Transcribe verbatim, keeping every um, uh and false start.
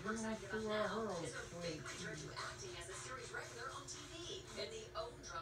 We're gonna have to do our hurdles. Is a big career to acting as a series regular on T V. In the O